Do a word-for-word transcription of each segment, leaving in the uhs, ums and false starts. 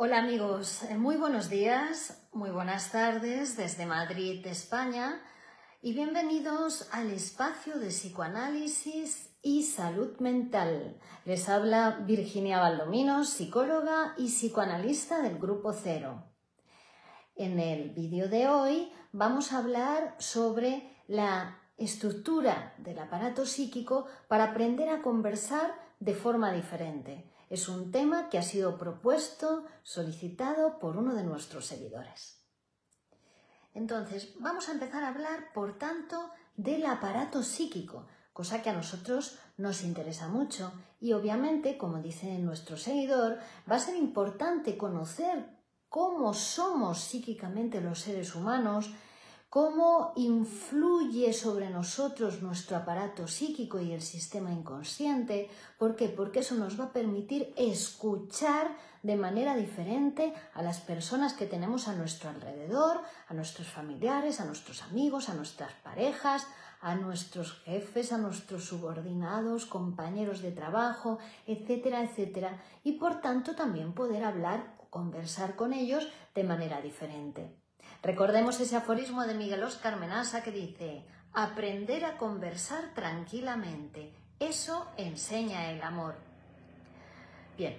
Hola amigos, muy buenos días, muy buenas tardes desde Madrid, España, y bienvenidos al espacio de psicoanálisis y salud mental. Les habla Virginia Baldomino, psicóloga y psicoanalista del Grupo Cero. En el vídeo de hoy vamos a hablar sobre la estructura del aparato psíquico para aprender a conversar de forma diferente. Es un tema que ha sido propuesto, solicitado por uno de nuestros seguidores. Entonces, vamos a empezar a hablar, por tanto, del aparato psíquico, cosa que a nosotros nos interesa mucho y obviamente, como dice nuestro seguidor, va a ser importante conocer cómo somos psíquicamente los seres humanos, cómo influye sobre nosotros nuestro aparato psíquico y el sistema inconsciente. ¿Por qué? Porque eso nos va a permitir escuchar de manera diferente a las personas que tenemos a nuestro alrededor, a nuestros familiares, a nuestros amigos, a nuestras parejas, a nuestros jefes, a nuestros subordinados, compañeros de trabajo, etcétera, etcétera. Y por tanto también poder hablar o conversar con ellos de manera diferente. Recordemos ese aforismo de Miguel Óscar Menasa que dice: aprender a conversar tranquilamente, eso enseña el amor. Bien,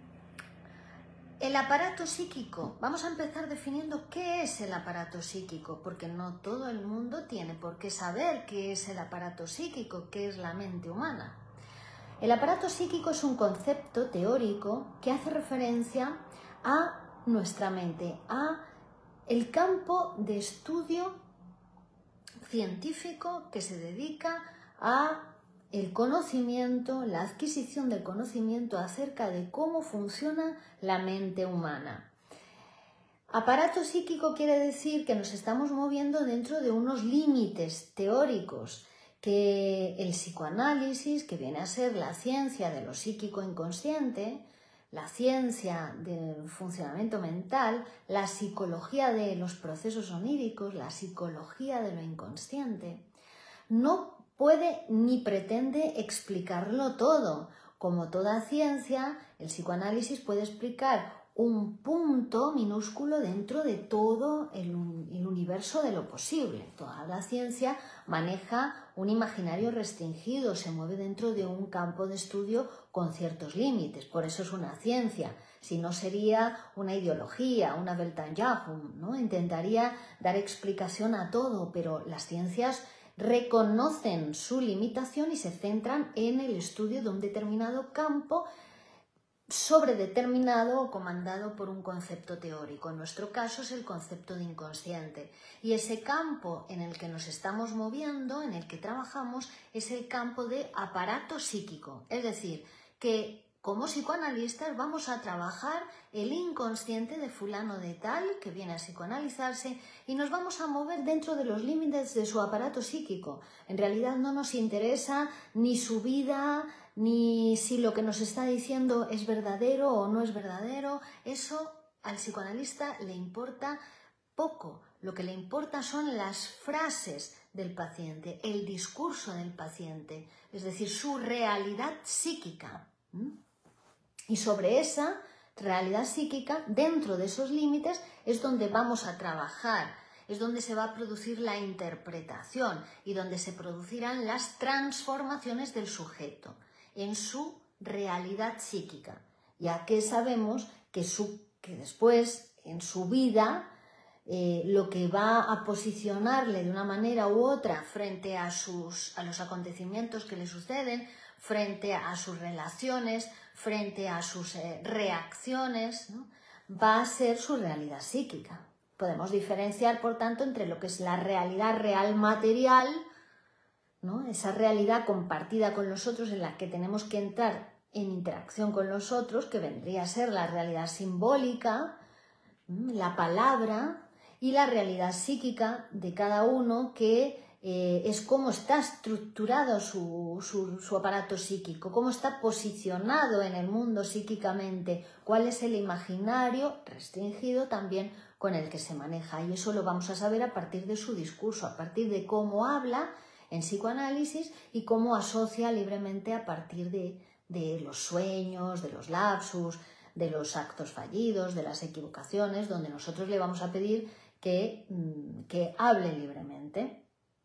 el aparato psíquico. Vamos a empezar definiendo qué es el aparato psíquico, porque no todo el mundo tiene por qué saber qué es el aparato psíquico, qué es la mente humana. El aparato psíquico es un concepto teórico que hace referencia a nuestra mente, a el campo de estudio científico que se dedica a el conocimiento, la adquisición del conocimiento acerca de cómo funciona la mente humana. Aparato psíquico quiere decir que nos estamos moviendo dentro de unos límites teóricos que el psicoanálisis, que viene a ser la ciencia de lo psíquico inconsciente, la ciencia del funcionamiento mental, la psicología de los procesos oníricos, la psicología de lo inconsciente, no puede ni pretende explicarlo todo. Como toda ciencia, el psicoanálisis puede explicar un punto minúsculo dentro de todo el, el universo de lo posible. Toda la ciencia maneja un imaginario restringido, se mueve dentro de un campo de estudio con ciertos límites. Por eso es una ciencia. Si no, sería una ideología, una Weltanschauung, ¿no? Intentaría dar explicación a todo, pero las ciencias reconocen su limitación y se centran en el estudio de un determinado campo sobredeterminado o comandado por un concepto teórico. En nuestro caso es el concepto de inconsciente. Y ese campo en el que nos estamos moviendo, en el que trabajamos, es el campo de aparato psíquico. Es decir, que como psicoanalistas vamos a trabajar el inconsciente de fulano de tal, que viene a psicoanalizarse, y nos vamos a mover dentro de los límites de su aparato psíquico. En realidad no nos interesa ni su vida, ni si lo que nos está diciendo es verdadero o no es verdadero. Eso al psicoanalista le importa poco. Lo que le importa son las frases del paciente, el discurso del paciente, es decir, su realidad psíquica. Y sobre esa realidad psíquica, dentro de esos límites, es donde vamos a trabajar, es donde se va a producir la interpretación y donde se producirán las transformaciones del sujeto en su realidad psíquica, ya que sabemos que, su, que después, en su vida, eh, lo que va a posicionarle de una manera u otra frente a, sus, a los acontecimientos que le suceden, frente a sus relaciones, frente a sus eh, reacciones, ¿no? Va a ser su realidad psíquica. Podemos diferenciar, por tanto, entre lo que es la realidad real material, ¿no? Esa realidad compartida con los otros en la que tenemos que entrar en interacción con los otros, que vendría a ser la realidad simbólica, la palabra, y la realidad psíquica de cada uno, que eh, es cómo está estructurado su, su, su aparato psíquico, cómo está posicionado en el mundo psíquicamente, cuál es el imaginario restringido también con el que se maneja. Y eso lo vamos a saber a partir de su discurso, a partir de cómo habla en psicoanálisis y cómo asocia libremente a partir de, de los sueños, de los lapsus, de los actos fallidos, de las equivocaciones, donde nosotros le vamos a pedir que, que hable libremente.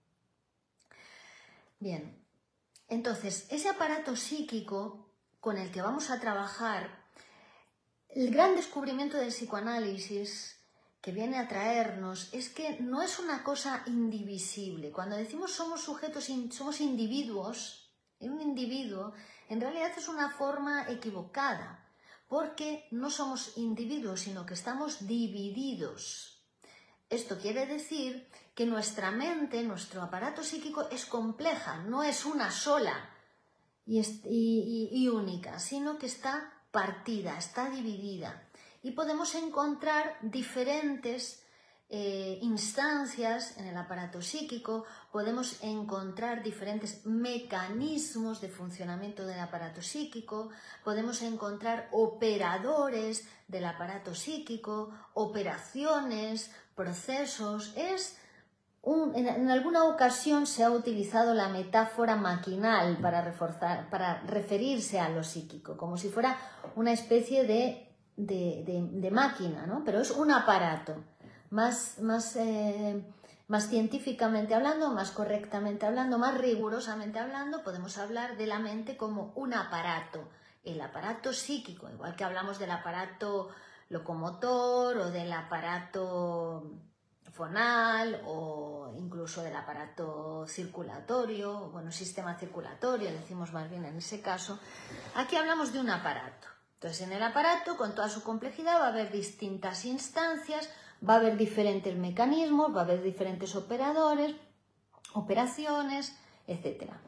Bien, entonces, ese aparato psíquico con el que vamos a trabajar, el gran descubrimiento del psicoanálisis que viene a traernos es que no es una cosa indivisible. Cuando decimos somos sujetos, somos individuos, un individuo, en realidad es una forma equivocada, porque no somos individuos, sino que estamos divididos. Esto quiere decir que nuestra mente, nuestro aparato psíquico es compleja, no es una sola y, y, y única, sino que está partida, está dividida. Y podemos encontrar diferentes eh, instancias en el aparato psíquico, podemos encontrar diferentes mecanismos de funcionamiento del aparato psíquico, podemos encontrar operadores del aparato psíquico, operaciones, procesos. Es un, en, en alguna ocasión se ha utilizado la metáfora maquinal para, reforzar, para referirse a lo psíquico, como si fuera una especie de De, de, de máquina, ¿no? Pero es un aparato, más, más, eh, más científicamente hablando, más correctamente hablando, más rigurosamente hablando, podemos hablar de la mente como un aparato, el aparato psíquico, igual que hablamos del aparato locomotor o del aparato fonal o incluso del aparato circulatorio, bueno, sistema circulatorio, decimos más bien en ese caso. Aquí hablamos de un aparato. Entonces, en el aparato, con toda su complejidad, va a haber distintas instancias, va a haber diferentes mecanismos, va a haber diferentes operadores, operaciones, etcétera.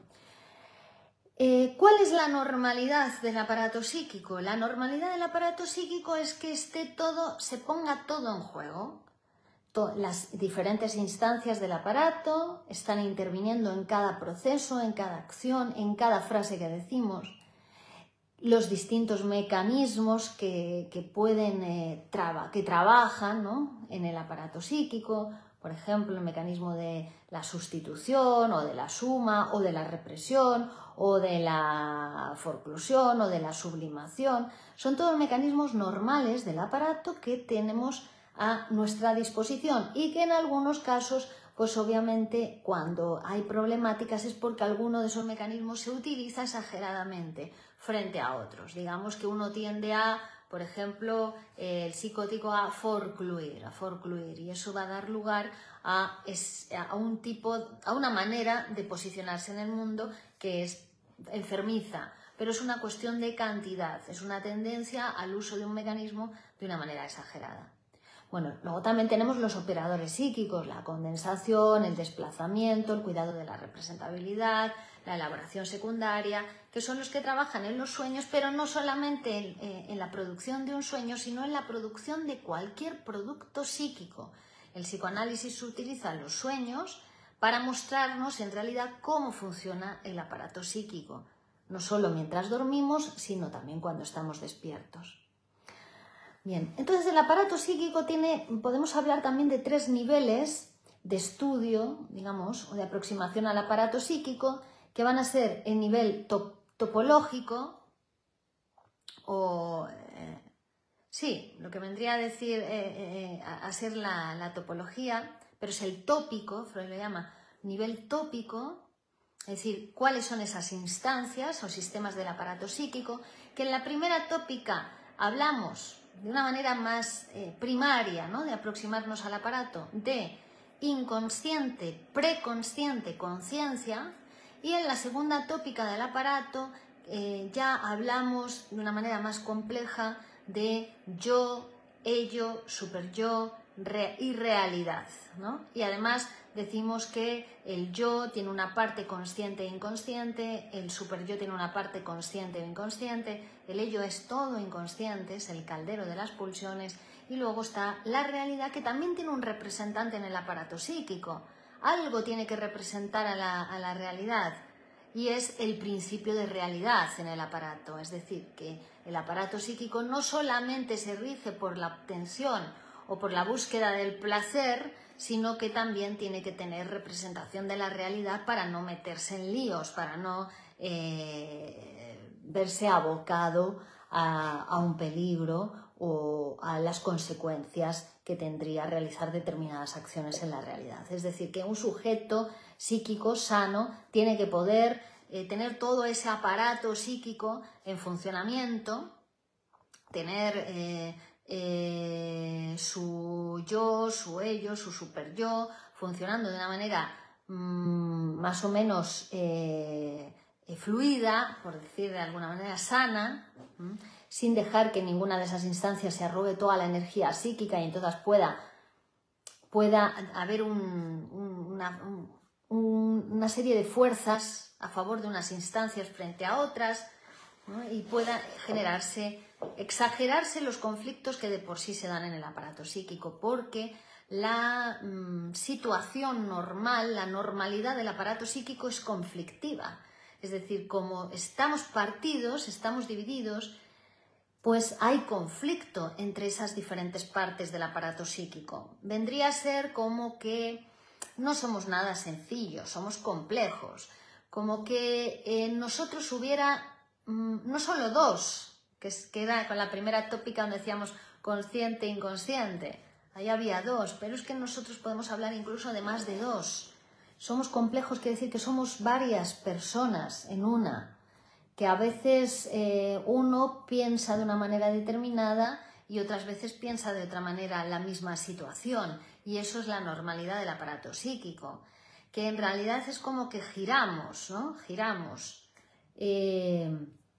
Eh, ¿Cuál es la normalidad del aparato psíquico? La normalidad del aparato psíquico es que esté todo, se ponga todo en juego. Las diferentes instancias del aparato están interviniendo en cada proceso, en cada acción, en cada frase que decimos. Los distintos mecanismos que, que pueden eh, traba, que trabajan, ¿no?, en el aparato psíquico, por ejemplo, el mecanismo de la sustitución o de la suma o de la represión o de la forclusión o de la sublimación, son todos mecanismos normales del aparato que tenemos a nuestra disposición y que en algunos casos, pues obviamente cuando hay problemáticas es porque alguno de esos mecanismos se utiliza exageradamente frente a otros. Digamos que uno tiende a, por ejemplo, eh, el psicótico a forcluir, a forcluir, y eso va a dar lugar a, es, a un tipo, a una manera de posicionarse en el mundo que es enfermiza, pero es una cuestión de cantidad, es una tendencia al uso de un mecanismo de una manera exagerada. Bueno, luego también tenemos los operadores psíquicos, la condensación, el desplazamiento, el cuidado de la representabilidad, la elaboración secundaria, que son los que trabajan en los sueños, pero no solamente en, eh, en la producción de un sueño, sino en la producción de cualquier producto psíquico. El psicoanálisis utiliza los sueños para mostrarnos en realidad cómo funciona el aparato psíquico, no solo mientras dormimos, sino también cuando estamos despiertos. Bien, entonces el aparato psíquico tiene, podemos hablar también de tres niveles de estudio, digamos, o de aproximación al aparato psíquico, que van a ser el nivel top, topológico, o eh, sí, lo que vendría a decir, eh, eh, a, a ser la, la topología, pero es el tópico, Freud lo llama nivel tópico, es decir, cuáles son esas instancias o sistemas del aparato psíquico, que en la primera tópica hablamos de una manera más eh, primaria, ¿no?, de aproximarnos al aparato, de inconsciente, preconsciente, conciencia, y en la segunda tópica del aparato eh, ya hablamos de una manera más compleja de yo, ello, superyo re y realidad, ¿no? Y además decimos que el yo tiene una parte consciente e inconsciente, el superyo tiene una parte consciente e inconsciente, el ello es todo inconsciente, es el caldero de las pulsiones, y luego está la realidad, que también tiene un representante en el aparato psíquico. Algo tiene que representar a la, a la realidad, y es el principio de realidad en el aparato, es decir, que el aparato psíquico no solamente se rige por la obtención o por la búsqueda del placer, sino que también tiene que tener representación de la realidad para no meterse en líos, para no eh, verse abocado a, a un peligro o a las consecuencias que tendría realizar determinadas acciones en la realidad. Es decir, que un sujeto psíquico sano tiene que poder eh, tener todo ese aparato psíquico en funcionamiento, tener eh, eh, su yo, su ello, su super yo funcionando de una manera mmm, más o menos eh, fluida, por decir de alguna manera sana, ¿m? sin dejar que ninguna de esas instancias se arrogue toda la energía psíquica y entonces pueda, pueda haber un, un, una, un, una serie de fuerzas a favor de unas instancias frente a otras, ¿no? Y pueda generarse, exagerarse los conflictos que de por sí se dan en el aparato psíquico, porque la mmm, situación normal, la normalidad del aparato psíquico es conflictiva. Es decir, como estamos partidos, estamos divididos, pues hay conflicto entre esas diferentes partes del aparato psíquico. Vendría a ser como que no somos nada sencillos, somos complejos, como que en nosotros hubiera mmm, no solo dos, que, es, que era con la primera tópica donde decíamos consciente e inconsciente, ahí había dos, pero es que nosotros podemos hablar incluso de más de dos. Somos complejos, quiere decir que somos varias personas en una, que a veces eh, uno piensa de una manera determinada y otras veces piensa de otra manera la misma situación, y eso es la normalidad del aparato psíquico, que en realidad es como que giramos, ¿no? Giramos. Eh,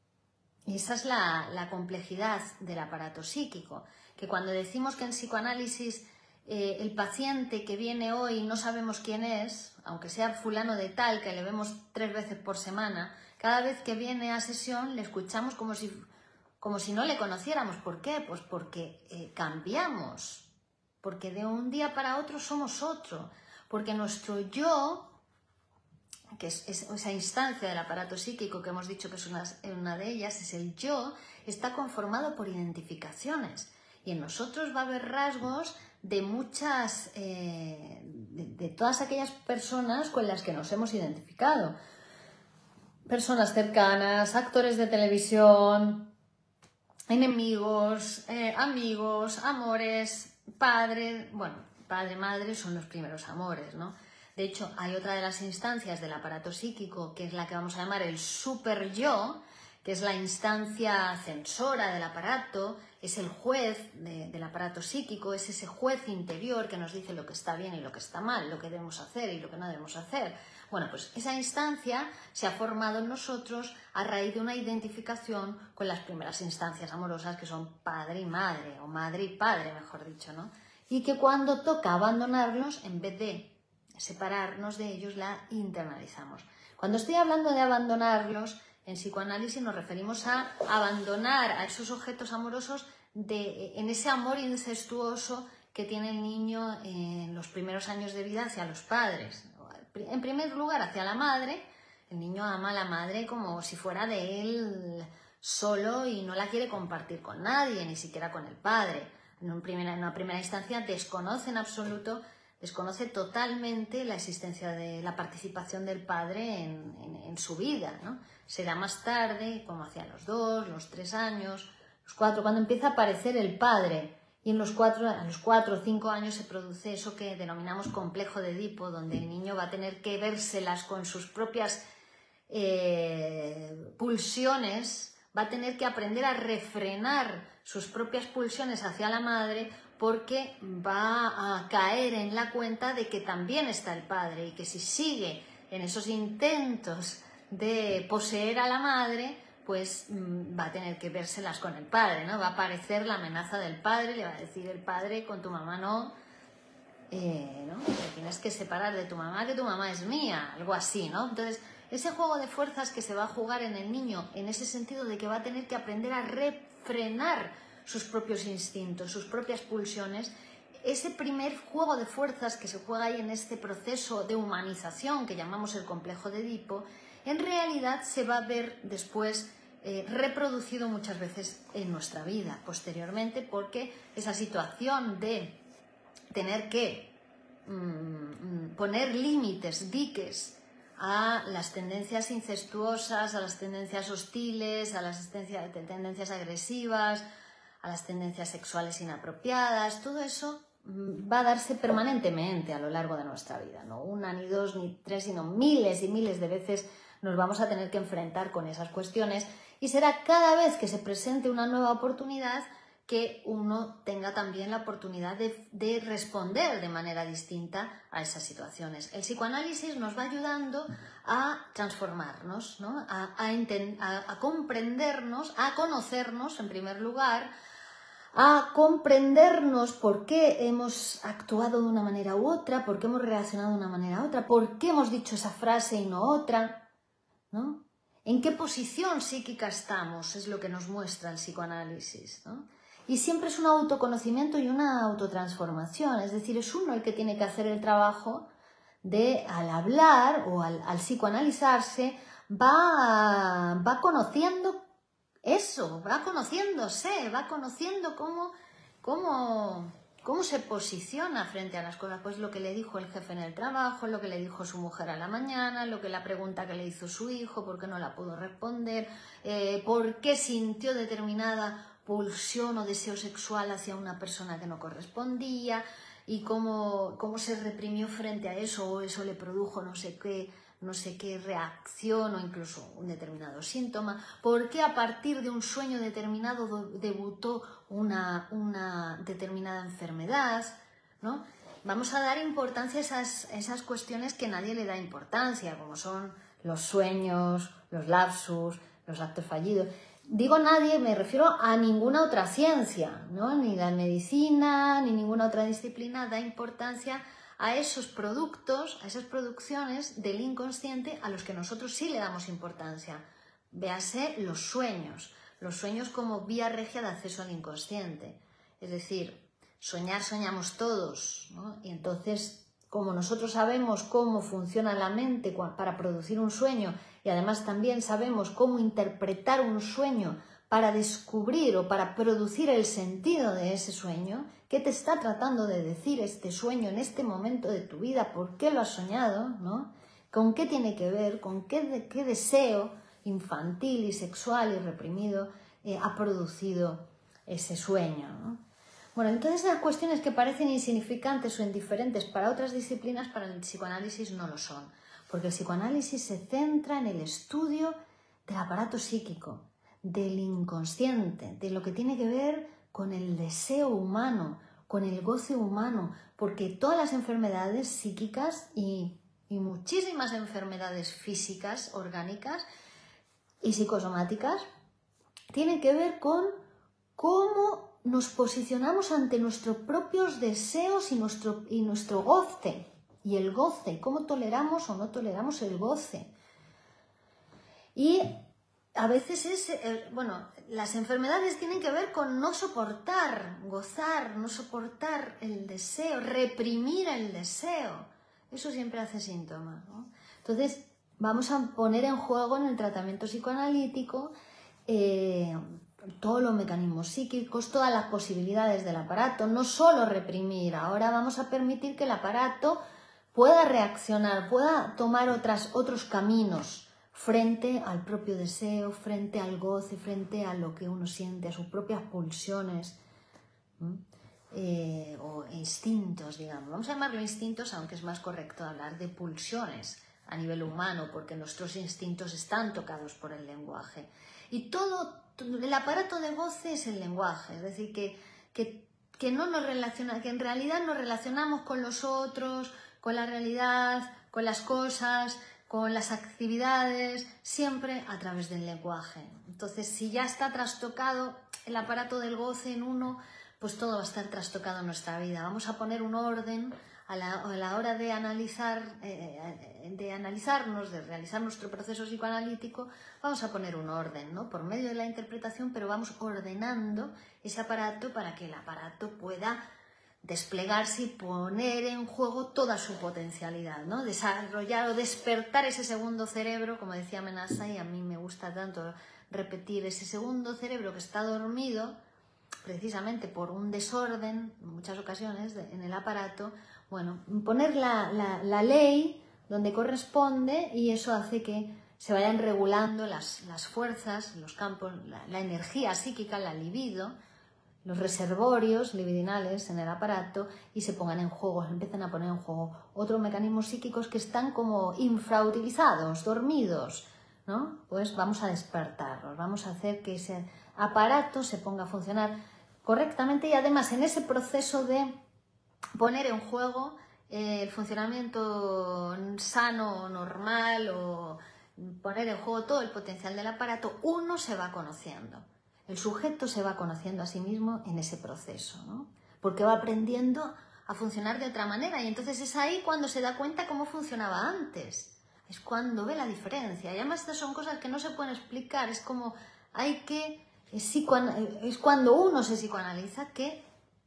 y esa es la, la complejidad del aparato psíquico, que cuando decimos que en psicoanálisis eh, el paciente que viene hoy no sabemos quién es, aunque sea fulano de tal, que le vemos tres veces por semana, cada vez que viene a sesión le escuchamos como si, como si no le conociéramos. ¿Por qué? Pues porque eh, cambiamos, porque de un día para otro somos otro, porque nuestro yo, que es, es esa instancia del aparato psíquico que hemos dicho que es una, una de ellas, es el yo, está conformado por identificaciones, y en nosotros va a haber rasgos de muchas, eh, de, de todas aquellas personas con las que nos hemos identificado. Personas cercanas, actores de televisión, enemigos, eh, amigos, amores, padre, bueno, padre, madre son los primeros amores, ¿no? De hecho, hay otra de las instancias del aparato psíquico, que es la que vamos a llamar el super yo, que es la instancia censora del aparato, es el juez de, del aparato psíquico, es ese juez interior que nos dice lo que está bien y lo que está mal, lo que debemos hacer y lo que no debemos hacer. Bueno, pues esa instancia se ha formado en nosotros a raíz de una identificación con las primeras instancias amorosas, que son padre y madre, o madre y padre, mejor dicho, ¿no? Y que cuando toca abandonarlos, en vez de separarnos de ellos, la internalizamos. Cuando estoy hablando de abandonarlos, en psicoanálisis nos referimos a abandonar a esos objetos amorosos de, en ese amor incestuoso que tiene el niño en los primeros años de vida hacia los padres. En primer lugar, hacia la madre. El niño ama a la madre como si fuera de él solo y no la quiere compartir con nadie, ni siquiera con el padre. En una primera, en una primera instancia desconoce en absoluto, desconoce totalmente la existencia de la participación del padre en, en, en su vida, ¿no? Será más tarde, como hacia los dos, los tres años, los cuatro, cuando empieza a aparecer el padre. Y en los cuatro, a los cuatro o cinco años se produce eso que denominamos complejo de Edipo, donde el niño va a tener que vérselas con sus propias eh, pulsiones, va a tener que aprender a refrenar sus propias pulsiones hacia la madre, porque va a caer en la cuenta de que también está el padre, y que si sigue en esos intentos de poseer a la madre, pues va a tener que vérselas con el padre, ¿no? Va a aparecer la amenaza del padre, le va a decir el padre, con tu mamá no, eh, ¿no? Te tienes que separar de tu mamá, que tu mamá es mía, algo así, ¿no? Entonces, ese juego de fuerzas que se va a jugar en el niño, en ese sentido de que va a tener que aprender a refrenar sus propios instintos, sus propias pulsiones, ese primer juego de fuerzas que se juega ahí en este proceso de humanización que llamamos el complejo de Edipo, en realidad se va a ver después eh, reproducido muchas veces en nuestra vida posteriormente, porque esa situación de tener que mmm, poner límites, diques a las tendencias incestuosas, a las tendencias hostiles, a las tendencias agresivas, a las tendencias sexuales inapropiadas. Todo eso va a darse permanentemente a lo largo de nuestra vida, no una, ni dos, ni tres, sino miles y miles de veces nos vamos a tener que enfrentar con esas cuestiones, y será cada vez que se presente una nueva oportunidad que uno tenga también la oportunidad de, de responder de manera distinta a esas situaciones. El psicoanálisis nos va ayudando a transformarnos, ¿no? a, a, a, a comprendernos, a conocernos en primer lugar, a comprendernos por qué hemos actuado de una manera u otra, por qué hemos reaccionado de una manera u otra, por qué hemos dicho esa frase y no otra, ¿no? ¿En qué posición psíquica estamos? Es lo que nos muestra el psicoanálisis, ¿no? Y siempre es un autoconocimiento y una autotransformación, es decir, es uno el que tiene que hacer el trabajo de, al hablar o al, al psicoanalizarse, va, va conociendo eso, va conociéndose, va conociendo cómo, cómo, cómo se posiciona frente a las cosas. Pues lo que le dijo el jefe en el trabajo, lo que le dijo su mujer a la mañana, lo que la pregunta que le hizo su hijo, por qué no la pudo responder, eh, por qué sintió determinada pulsión o deseo sexual hacia una persona que no correspondía, y cómo, cómo se reprimió frente a eso, o eso le produjo no sé qué, no sé qué reacción o incluso un determinado síntoma, por qué a partir de un sueño determinado debutó una, una determinada enfermedad, ¿no? Vamos a dar importancia a esas, esas cuestiones que nadie le da importancia, como son los sueños, los lapsus, los actos fallidos. Digo nadie, me refiero a ninguna otra ciencia, ¿no? Ni la medicina, ni ninguna otra disciplina da importancia a esos productos, a esas producciones del inconsciente a los que nosotros sí le damos importancia. Véase los sueños, los sueños como vía regia de acceso al inconsciente. Es decir, soñar soñamos todos, ¿no? Y entonces, como nosotros sabemos cómo funciona la mente para producir un sueño, y además también sabemos cómo interpretar un sueño para descubrir o para producir el sentido de ese sueño, qué te está tratando de decir este sueño en este momento de tu vida, por qué lo has soñado, ¿no? ¿Con qué tiene que ver? ¿Con qué, de, qué deseo infantil y sexual y reprimido eh, ha producido ese sueño, ¿no? Bueno, entonces las cuestiones que parecen insignificantes o indiferentes para otras disciplinas, para el psicoanálisis no lo son, porque el psicoanálisis se centra en el estudio del aparato psíquico, del inconsciente, de lo que tiene que ver con el deseo humano, con el goce humano, porque todas las enfermedades psíquicas y, y muchísimas enfermedades físicas, orgánicas y psicosomáticas tienen que ver con cómo nos posicionamos ante nuestros propios deseos y nuestro, y nuestro goce, y el goce, cómo toleramos o no toleramos el goce. Y a veces es, eh, bueno, las enfermedades tienen que ver con no soportar, gozar, no soportar el deseo, reprimir el deseo. Eso siempre hace síntoma, ¿no? Entonces, vamos a poner en juego en el tratamiento psicoanalítico eh, todos los mecanismos psíquicos, todas las posibilidades del aparato, no solo reprimir. Ahora vamos a permitir que el aparato pueda reaccionar, pueda tomar otras, otros caminos frente al propio deseo, frente al goce, frente a lo que uno siente, a sus propias pulsiones eh, o instintos, digamos. Vamos a llamarlo instintos, aunque es más correcto hablar de pulsiones a nivel humano, porque nuestros instintos están tocados por el lenguaje. Y todo, el aparato de goce es el lenguaje, es decir, que, que, que, no nos relaciona, que en realidad nos relacionamos con los otros, con la realidad, con las cosas, con las actividades, siempre a través del lenguaje. Entonces, si ya está trastocado el aparato del goce en uno, pues todo va a estar trastocado en nuestra vida. Vamos a poner un orden a la, a la hora de analizar, eh, de analizarnos, de realizar nuestro proceso psicoanalítico, vamos a poner un orden, ¿no? Por medio de la interpretación, pero vamos ordenando ese aparato para que el aparato pueda desplegarse y poner en juego toda su potencialidad, ¿no? Desarrollar o despertar ese segundo cerebro, como decía Amenaza, y a mí me gusta tanto repetir, ese segundo cerebro que está dormido precisamente por un desorden, en muchas ocasiones, de, en el aparato. Bueno, poner la, la, la ley donde corresponde y eso hace que se vayan regulando las, las fuerzas, los campos, la, la energía psíquica, la libido, los reservorios libidinales en el aparato y se pongan en juego, se empiezan a poner en juego otros mecanismos psíquicos que están como infrautilizados, dormidos, ¿no? Pues vamos a despertarlos, vamos a hacer que ese aparato se ponga a funcionar correctamente y además en ese proceso de poner en juego eh, el funcionamiento sano, normal o poner en juego todo el potencial del aparato, uno se va conociendo. El sujeto se va conociendo a sí mismo en ese proceso, ¿no? Porque va aprendiendo a funcionar de otra manera y entonces es ahí cuando se da cuenta cómo funcionaba antes. Es cuando ve la diferencia. Y además estas son cosas que no se pueden explicar, es como hay que... Es, es cuando uno se psicoanaliza que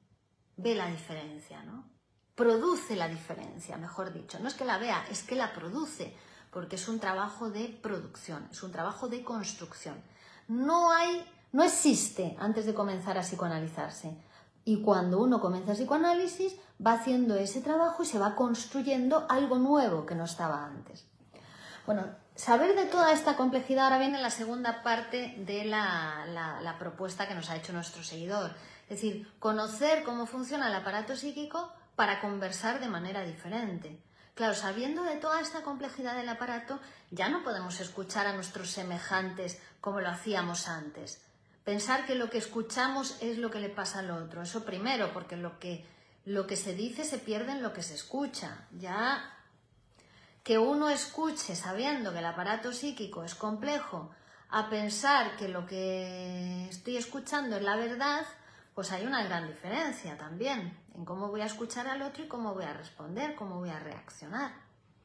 ve la diferencia, ¿no? Produce la diferencia, mejor dicho. No es que la vea, es que la produce, porque es un trabajo de producción, es un trabajo de construcción. No hay... No existe antes de comenzar a psicoanalizarse. Y cuando uno comienza el psicoanálisis, va haciendo ese trabajo y se va construyendo algo nuevo que no estaba antes. Bueno, saber de toda esta complejidad, ahora viene la segunda parte de la, la, la propuesta que nos ha hecho nuestro seguidor. Es decir, conocer cómo funciona el aparato psíquico para conversar de manera diferente. Claro, sabiendo de toda esta complejidad del aparato, ya no podemos escuchar a nuestros semejantes como lo hacíamos antes. Pensar que lo que escuchamos es lo que le pasa al otro. Eso primero, porque lo que, lo que se dice se pierde en lo que se escucha. Ya que uno escuche sabiendo que el aparato psíquico es complejo, a pensar que lo que estoy escuchando es la verdad, pues hay una gran diferencia también en cómo voy a escuchar al otro y cómo voy a responder, cómo voy a reaccionar.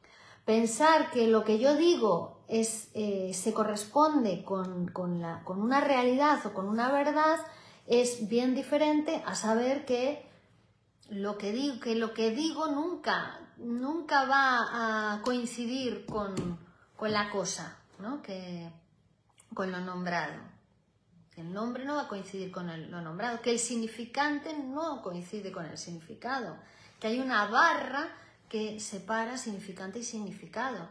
Pensar que lo que yo digo es, eh, se corresponde con, con, la, con una realidad o con una verdad es bien diferente a saber que lo que digo, que lo que digo nunca, nunca va a coincidir con, con la cosa, ¿no? Que, con lo nombrado. El nombre no va a coincidir con el, lo nombrado, que el significante no coincide con el significado, que hay una barra que separa significante y significado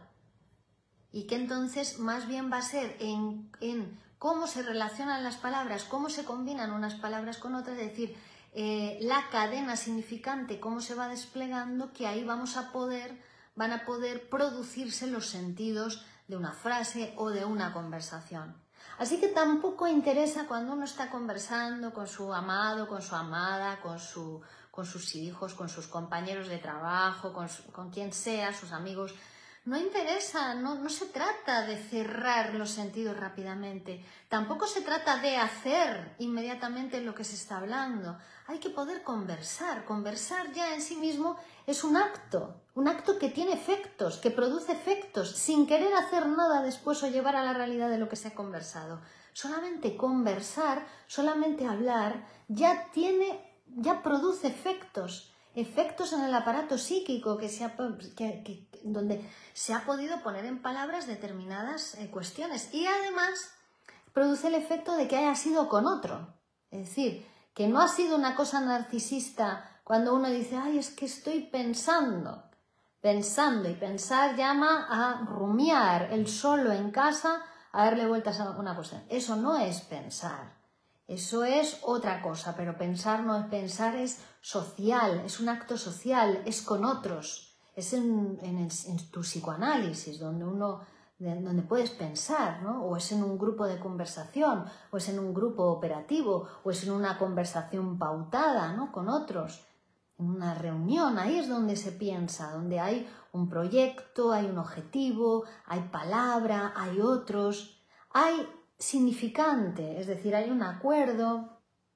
y que entonces más bien va a ser en, en cómo se relacionan las palabras, cómo se combinan unas palabras con otras, es decir, eh, la cadena significante, cómo se va desplegando, que ahí vamos a poder, van a poder producirse los sentidos de una frase o de una conversación. Así que tampoco interesa cuando uno está conversando con su amado, con su amada, con su... con sus hijos, con sus compañeros de trabajo, con, su, con quien sea, sus amigos. No interesa, no, no se trata de cerrar los sentidos rápidamente, tampoco se trata de hacer inmediatamente lo que se está hablando. Hay que poder conversar, conversar ya en sí mismo es un acto, un acto que tiene efectos, que produce efectos, sin querer hacer nada después o llevar a la realidad de lo que se ha conversado. Solamente conversar, solamente hablar, ya tiene... ya produce efectos, efectos en el aparato psíquico que se ha, que, que, donde se ha podido poner en palabras determinadas eh, cuestiones y además produce el efecto de que haya sido con otro, es decir, que no ha sido una cosa narcisista cuando uno dice, ay, es que estoy pensando, pensando y pensar llama a rumiar el solo en casa, a darle vueltas a una cuestión, eso no es pensar. Eso es otra cosa, pero pensar no es pensar, es social, es un acto social, es con otros, es en, en, en tu psicoanálisis donde uno, donde puedes pensar, ¿no? O es en un grupo de conversación, o es en un grupo operativo, o es en una conversación pautada, ¿no? Con otros, en una reunión, ahí es donde se piensa, donde hay un proyecto, hay un objetivo, hay palabra, hay otros, hay significante, es decir, hay un acuerdo,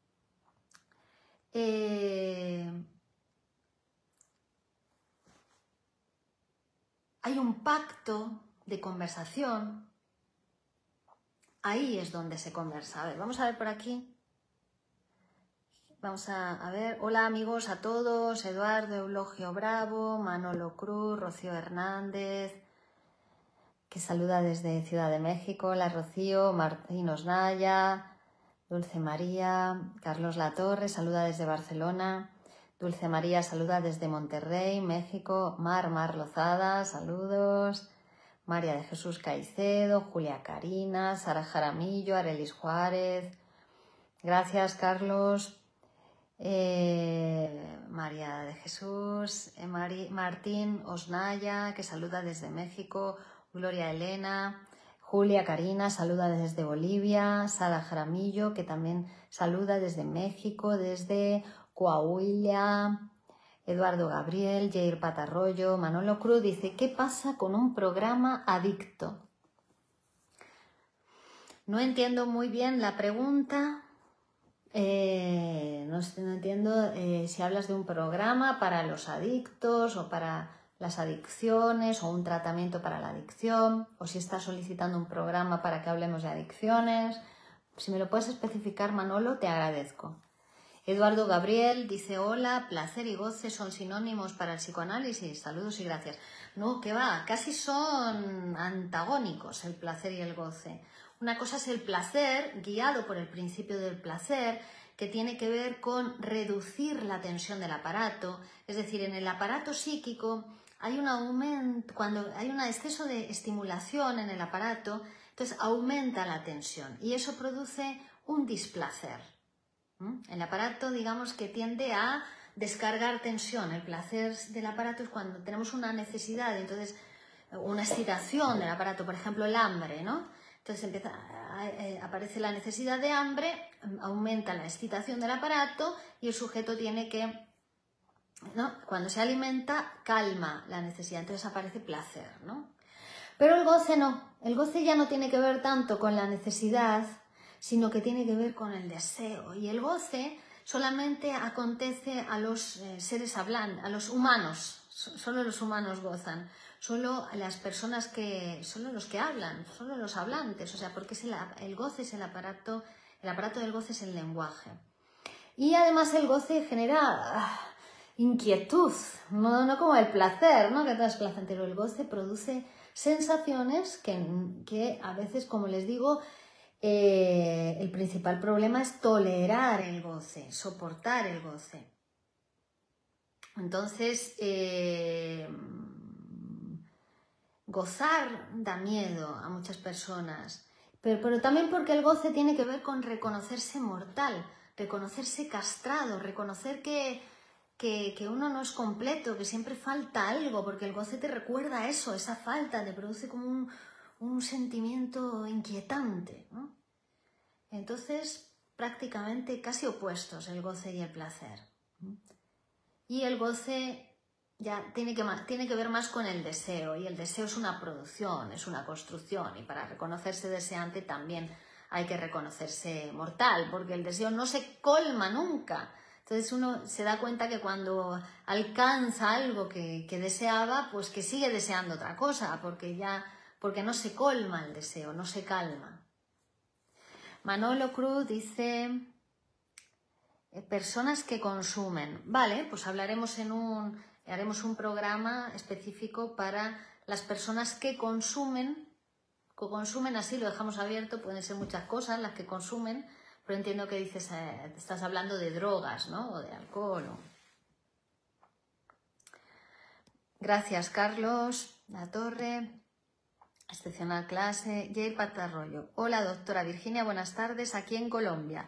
eh, hay un pacto de conversación, ahí es donde se conversa. A ver, vamos a ver por aquí, vamos a, a ver, hola amigos a todos, Eduardo Eulogio Bravo, Manolo Cruz, Rocío Hernández, que saluda desde Ciudad de México, la Rocío, Martín Osnaya, Dulce María, Carlos Latorre, saluda desde Barcelona, Dulce María saluda desde Monterrey, México. Mar, Mar Lozada, saludos. María de Jesús Caicedo, Julia Karina, Sara Jaramillo, Arelis Juárez. Gracias, Carlos. Eh, María de Jesús, eh, Mari, Martín Osnaya, que saluda desde México. Gloria Elena. Julia Karina saluda desde Bolivia. Sara Jaramillo, que también saluda desde México, desde Coahuila. Eduardo Gabriel, Jair Patarroyo, Manolo Cruz dice, ¿qué pasa con un programa adicto? No entiendo muy bien la pregunta, eh, no, no entiendo eh, si hablas de un programa para los adictos o para las adicciones o un tratamiento para la adicción o si estás solicitando un programa para que hablemos de adicciones. Si me lo puedes especificar, Manolo, te agradezco. Eduardo Gabriel dice, hola, placer y goce son sinónimos para el psicoanálisis, saludos y gracias. No, que va, casi son antagónicos el placer y el goce. Una cosa es el placer, guiado por el principio del placer, que tiene que ver con reducir la tensión del aparato, es decir, en el aparato psíquico hay un aumento, cuando hay un exceso de estimulación en el aparato, entonces aumenta la tensión y eso produce un displacer. El aparato, digamos, que tiende a descargar tensión. El placer del aparato es cuando tenemos una necesidad, entonces una excitación del aparato, por ejemplo, el hambre, ¿no? Entonces empieza, eh, aparece la necesidad de hambre, aumenta la excitación del aparato y el sujeto tiene que, ¿no? Cuando se alimenta, calma la necesidad, entonces aparece placer, ¿no? Pero el goce no. El goce ya no tiene que ver tanto con la necesidad, sino que tiene que ver con el deseo. Y el goce solamente acontece a los eh, seres hablantes, a los humanos. Solo los humanos gozan. Solo las personas que, solo los que hablan, solo los hablantes. O sea, porque es el, el goce es el aparato, el aparato del goce es el lenguaje. Y además el goce genera ah, inquietud, no, no como el placer, ¿no? Que todo es placentero. El goce produce sensaciones que, que a veces, como les digo, Eh, el principal problema es tolerar el goce, soportar el goce. Entonces, eh, gozar da miedo a muchas personas, pero, pero también porque el goce tiene que ver con reconocerse mortal, reconocerse castrado, reconocer que, que, que uno no es completo, que siempre falta algo, porque el goce te recuerda eso, esa falta, te produce como un... un sentimiento inquietante, ¿no? Entonces, prácticamente casi opuestos el goce y el placer. Y el goce ya tiene que, tiene que ver más con el deseo, y el deseo es una producción, es una construcción, y para reconocerse deseante también hay que reconocerse mortal, porque el deseo no se colma nunca. Entonces uno se da cuenta que cuando alcanza algo que, que deseaba, pues que sigue deseando otra cosa, porque ya... porque no se colma el deseo, no se calma. Manolo Cruz dice, personas que consumen. Vale, pues hablaremos en un, haremos un programa específico para las personas que consumen, que consumen, así lo dejamos abierto, pueden ser muchas cosas las que consumen, pero entiendo que dices, eh, estás hablando de drogas, ¿no? O de alcohol. O... Gracias, Carlos La Torre. Excepcional clase. Jair Patarroyo. Hola, doctora Virginia, buenas tardes, aquí en Colombia.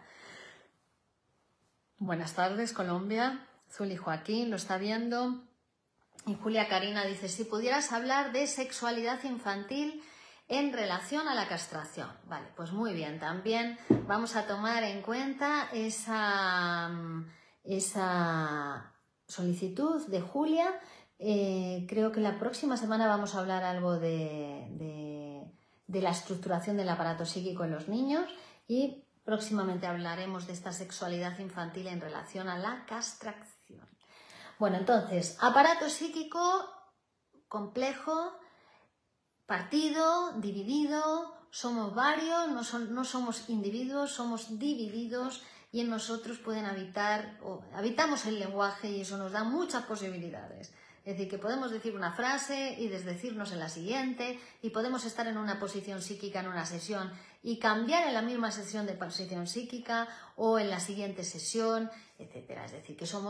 Buenas tardes, Colombia. Zuli Joaquín lo está viendo. Y Julia Karina dice, si pudieras hablar de sexualidad infantil en relación a la castración. Vale, pues muy bien. También vamos a tomar en cuenta esa, esa solicitud de Julia. Eh, creo que la próxima semana vamos a hablar algo de, de, de la estructuración del aparato psíquico en los niños y próximamente hablaremos de esta sexualidad infantil en relación a la castración. Bueno, entonces, aparato psíquico complejo, partido, dividido, somos varios, no, son, no somos individuos, somos divididos y en nosotros pueden habitar, o habitamos el lenguaje y eso nos da muchas posibilidades. Es decir, que podemos decir una frase y desdecirnos en la siguiente y podemos estar en una posición psíquica en una sesión y cambiar en la misma sesión de posición psíquica o en la siguiente sesión, etcétera. Es decir, que somos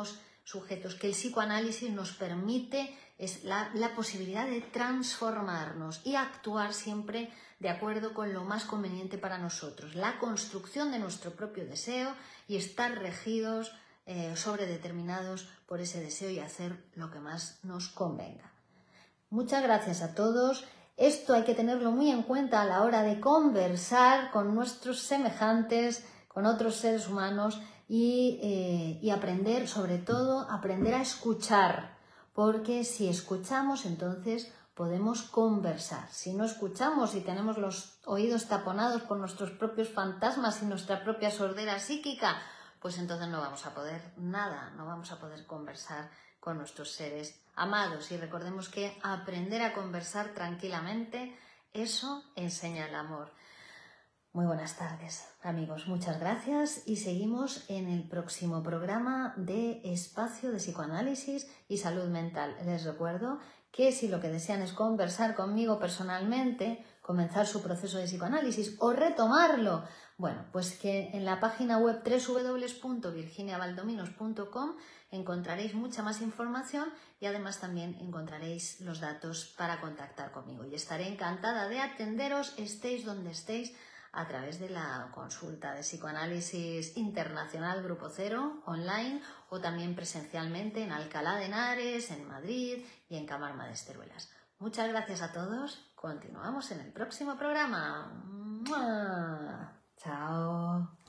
sujetos, que el psicoanálisis nos permite es la, la posibilidad de transformarnos y actuar siempre de acuerdo con lo más conveniente para nosotros, la construcción de nuestro propio deseo y estar regidos, eh, sobredeterminados por ese deseo y hacer lo que más nos convenga. Muchas gracias a todos. Esto hay que tenerlo muy en cuenta a la hora de conversar con nuestros semejantes, con otros seres humanos y, eh, y aprender, sobre todo, aprender a escuchar, porque si escuchamos, entonces podemos conversar. Si no escuchamos y tenemos los oídos taponados por nuestros propios fantasmas y nuestra propia sordera psíquica, pues entonces no vamos a poder nada, no vamos a poder conversar con nuestros seres amados. Y recordemos que aprender a conversar tranquilamente, eso enseña el amor. Muy buenas tardes, amigos. Muchas gracias y seguimos en el próximo programa de Espacio de Psicoanálisis y Salud Mental. Les recuerdo que si lo que desean es conversar conmigo personalmente, comenzar su proceso de psicoanálisis o retomarlo, bueno, pues que en la página web doble u doble u doble u punto virginia valdominos punto com encontraréis mucha más información y además también encontraréis los datos para contactar conmigo. Y estaré encantada de atenderos, estéis donde estéis, a través de la consulta de psicoanálisis internacional Grupo Cero online o también presencialmente en Alcalá de Henares, en Madrid y en Camarma de Esteruelas. Muchas gracias a todos. Continuamos en el próximo programa. ¡Mua! Chao.